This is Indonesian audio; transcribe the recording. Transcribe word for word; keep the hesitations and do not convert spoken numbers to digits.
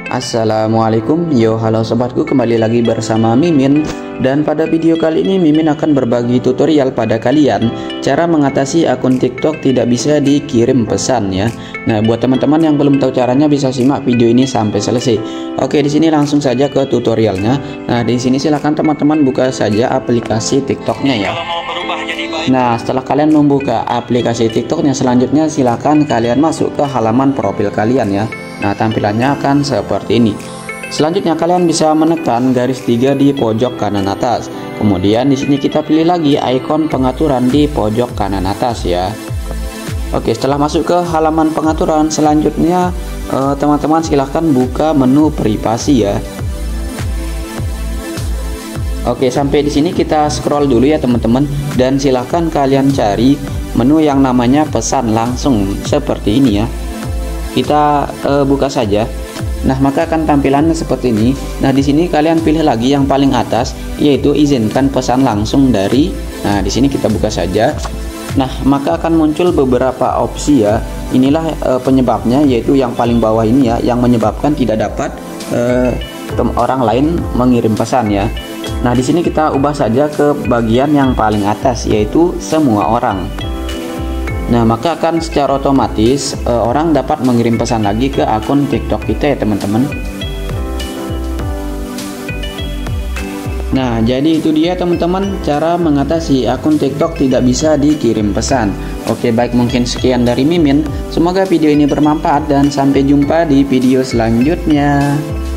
Assalamualaikum, yo halo sobatku, kembali lagi bersama Mimin. Dan pada video kali ini Mimin akan berbagi tutorial pada kalian cara mengatasi akun TikTok tidak bisa dikirim pesan ya. Nah, buat teman-teman yang belum tahu caranya bisa simak video ini sampai selesai. Oke, di sini langsung saja ke tutorialnya. Nah, di sini silahkan teman-teman buka saja aplikasi TikToknya ya. Nah, setelah kalian membuka aplikasi TikToknya, selanjutnya silahkan kalian masuk ke halaman profil kalian ya. Nah, tampilannya akan seperti ini. Selanjutnya kalian bisa menekan garis tiga di pojok kanan atas. Kemudian di sini kita pilih lagi ikon pengaturan di pojok kanan atas ya. Oke, setelah masuk ke halaman pengaturan, selanjutnya teman-teman eh, silahkan buka menu privasi ya. Oke, sampai di sini kita scroll dulu ya teman-teman, dan silahkan kalian cari menu yang namanya pesan langsung seperti ini ya. Kita uh, buka saja. Nah, maka akan tampilannya seperti ini. Nah, di sini kalian pilih lagi yang paling atas, yaitu izinkan pesan langsung dari. Nah, di sini kita buka saja. Nah, maka akan muncul beberapa opsi ya. Inilah uh, penyebabnya, yaitu yang paling bawah ini ya, yang menyebabkan tidak dapat uh, orang lain mengirim pesan ya. Nah, di sini kita ubah saja ke bagian yang paling atas, yaitu semua orang. Nah, maka akan secara otomatis e, orang dapat mengirim pesan lagi ke akun TikTok kita ya teman-teman. Nah, jadi itu dia teman-teman cara mengatasi akun TikTok tidak bisa dikirim pesan. Oke, baik, mungkin sekian dari Mimin. Semoga video ini bermanfaat dan sampai jumpa di video selanjutnya.